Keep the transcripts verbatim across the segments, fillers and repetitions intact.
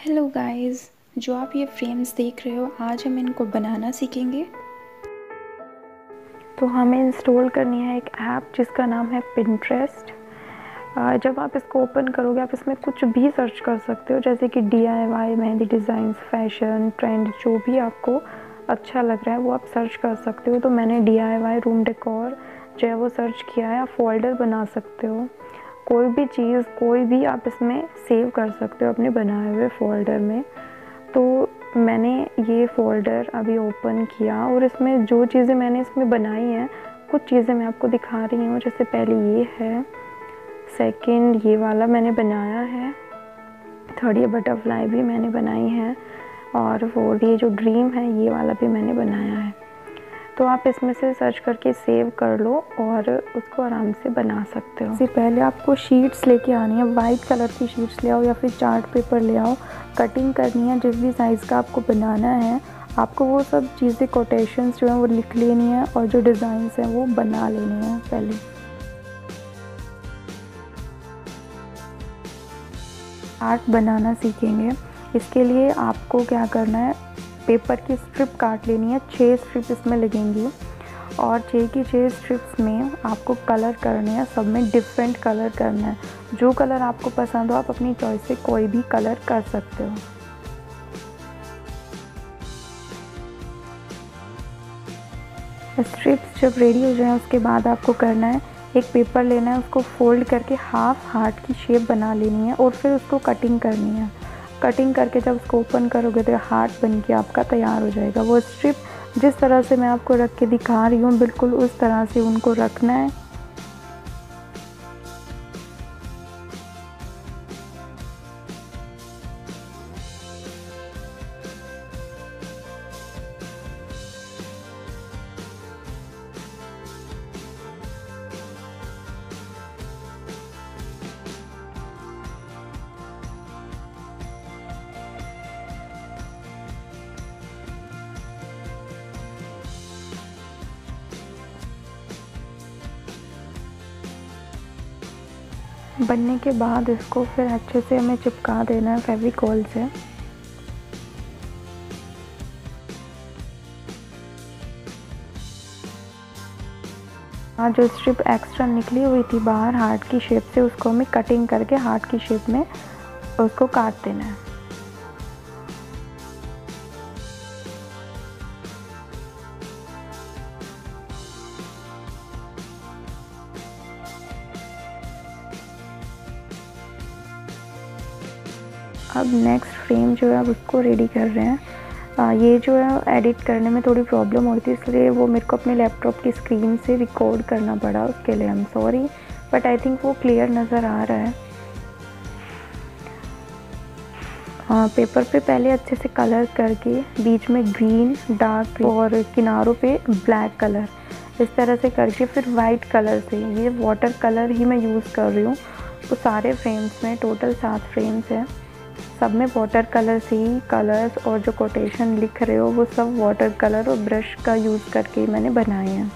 Hello guys, जो आप ये फ्रेम्स देख रहे हो आज हम इनको बनाना सीखेंगे। तो हमें इंस्टॉल करनी है एक ऐप जिसका नाम है पिंटरेस्ट। जब आप इसको ओपन करोगे आप इसमें कुछ भी सर्च कर सकते हो, जैसे कि D I Y, mehndi designs, fashion, trend, जो भी आपको अच्छा लग रहा है वो आप सर्च कर सकते हो। तो मैंने D I Y room decor जो है वो सर्च किया है। आप फोल्डर बना सकते हो, कोई भी चीज़ कोई भी आप इसमें सेव कर सकते हो अपने बनाए हुए फ़ोल्डर में। तो मैंने ये फ़ोल्डर अभी ओपन किया और इसमें जो चीज़ें मैंने इसमें बनाई हैं कुछ चीज़ें मैं आपको दिखा रही हूँ। जैसे पहले ये है, सेकंड ये वाला मैंने बनाया है, थर्ड ये बटरफ्लाई भी मैंने बनाई है, और फोर्थ ये जो ड्रीम है ये वाला भी मैंने बनाया है। तो आप इसमें से सर्च करके सेव कर लो और उसको आराम से बना सकते हो। इससे पहले आपको शीट्स लेके आनी है, वाइट कलर की शीट्स ले आओ या फिर चार्ट पेपर ले आओ। कटिंग करनी है, जिस भी साइज़ का आपको बनाना है आपको वो सब चीज़ें कोटेशंस जो है वो लिख लेनी है और जो डिज़ाइंस हैं वो बना लेने हैं। पहले आर्ट बनाना सीखेंगे। इसके लिए आपको क्या करना है, पेपर की स्ट्रिप काट लेनी है। छः स्ट्रिप इसमें लगेंगी और छः की छः स्ट्रिप्स में आपको कलर करने हैं, सब में डिफरेंट कलर करना है। जो कलर आपको पसंद हो आप अपनी चॉइस से कोई भी कलर कर सकते हो। स्ट्रिप्स जब रेडी हो जाए उसके बाद आपको करना है, एक पेपर लेना है, उसको फोल्ड करके हाफ हार्ट की शेप बना लेनी है और फिर उसको कटिंग करनी है। कटिंग करके जब उसको ओपन करोगे तो हार्ट बन के आपका तैयार हो जाएगा। वो स्ट्रिप जिस तरह से मैं आपको रख के दिखा रही हूँ बिल्कुल उस तरह से उनको रखना है। बनने के बाद इसको फिर अच्छे से हमें चिपका देना है फेविकॉल से। आज जो स्ट्रिप एक्स्ट्रा निकली हुई थी बाहर हार्ट की शेप से, उसको हमें कटिंग करके हार्ट की शेप में उसको काट देना है। अब नेक्स्ट फ्रेम जो है अब उसको रेडी कर रहे हैं। आ, ये जो है एडिट करने में थोड़ी प्रॉब्लम होती है, इसलिए वो मेरे को अपने लैपटॉप की स्क्रीन से रिकॉर्ड करना पड़ा। उसके लिए I am sorry, but I think वो क्लियर नज़र आ रहा है। आ, पेपर पे पहले अच्छे से कलर करके बीच में ग्रीन डार्क और किनारों पे ब्लैक कलर इस तरह से करके फिर वाइट कलर से, ये वाटर कलर ही मैं यूज़ कर रही हूँ। तो सारे फ्रेम्स में टोटल सात फ्रेम्स हैं, सब में वाटर कलर से ही कलर्स और जो कोटेशन लिख रहे हो वो सब वाटर कलर और ब्रश का यूज़ करके मैंने बनाए हैं।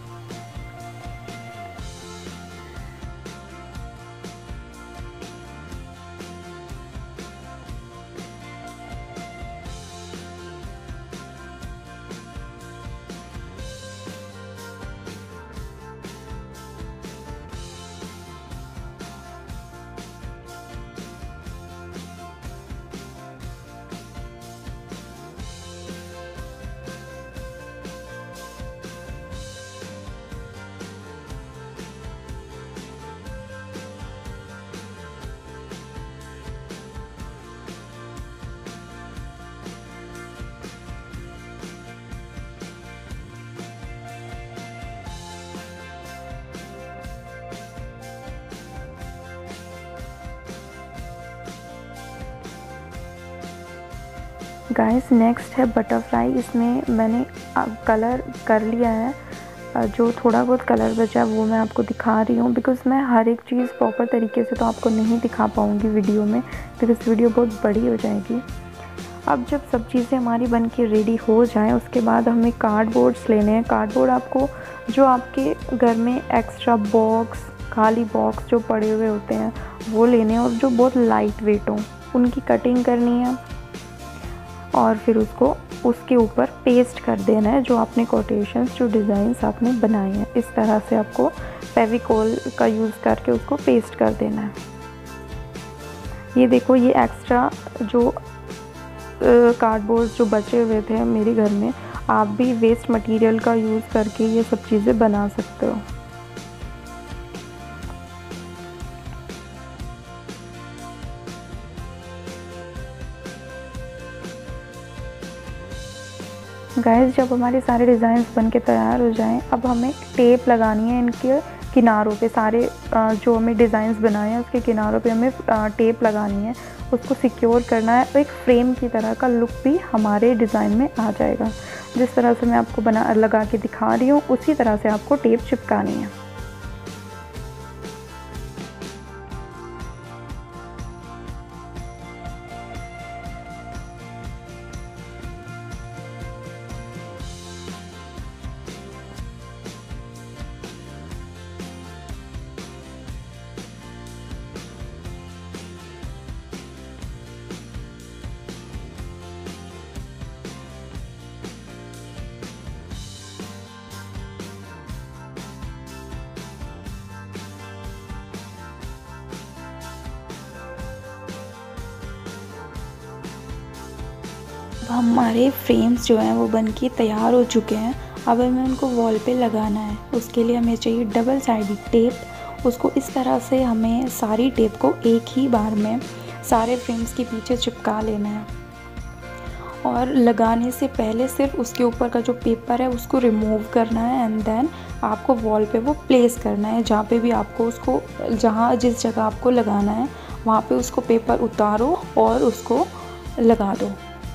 गाइस नेक्स्ट है बटरफ्लाई। इसमें मैंने कलर कर लिया है, जो थोड़ा बहुत कलर बचा है वो मैं आपको दिखा रही हूँ, बिकॉज़ मैं हर एक चीज़ प्रॉपर तरीके से तो आपको नहीं दिखा पाऊँगी वीडियो में, बिकॉज़ वीडियो बहुत बड़ी हो जाएगी। अब जब सब चीज़ें हमारी बन के रेडी हो जाएं उसके बाद हमें कार्डबोर्ड्स लेने हैं। कार्डबोर्ड आपको जो आपके घर में एक्स्ट्रा बॉक्स, खाली बॉक्स जो पड़े हुए होते हैं वो लेने हैं और जो बहुत लाइट वेट हों, उनकी कटिंग करनी है और फिर उसको उसके ऊपर पेस्ट कर देना है जो आपने कोटेशंस, जो डिज़ाइंस आपने बनाए हैं। इस तरह से आपको फेविकोल का यूज़ करके उसको पेस्ट कर देना है। ये देखो, ये एक्स्ट्रा जो कार्डबोर्ड जो बचे हुए थे मेरे घर में, आप भी वेस्ट मटेरियल का यूज़ करके ये सब चीज़ें बना सकते हो। गाइस, जब हमारे सारे डिज़ाइंस बन के तैयार हो जाएं, अब हमें टेप लगानी है इनके किनारों पे। सारे जो हमें डिज़ाइंस बनाए हैं उसके किनारों पे हमें टेप लगानी है, उसको सिक्योर करना है। तो एक फ्रेम की तरह का लुक भी हमारे डिज़ाइन में आ जाएगा। जिस तरह से मैं आपको बना लगा के दिखा रही हूँ उसी तरह से आपको टेप चिपकानी है। अब हमारे फ्रेम्स जो हैं वो बन के तैयार हो चुके हैं। अब हमें उनको वॉल पे लगाना है। उसके लिए हमें चाहिए डबल साइडेड टेप। उसको इस तरह से हमें सारी टेप को एक ही बार में सारे फ्रेम्स के पीछे चिपका लेना है और लगाने से पहले सिर्फ उसके ऊपर का जो पेपर है उसको रिमूव करना है एंड देन आपको वॉल पे वो प्लेस करना है। जहाँ पे भी आपको उसको जहाँ जिस जगह आपको लगाना है वहाँ पे उसको पेपर उतारो और उसको लगा दो।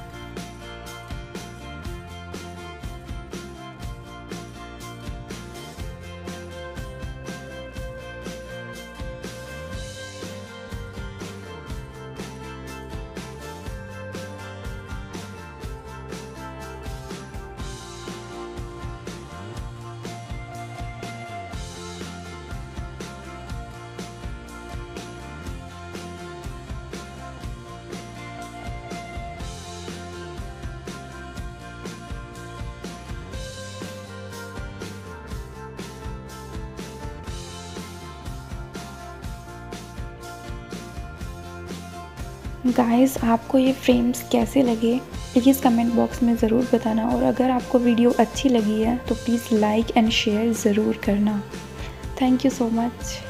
गाइस, आपको ये फ्रेम्स कैसे लगे प्लीज़ कमेंट बॉक्स में ज़रूर बताना और अगर आपको वीडियो अच्छी लगी है तो प्लीज़ लाइक एंड शेयर ज़रूर करना। Thank you so much.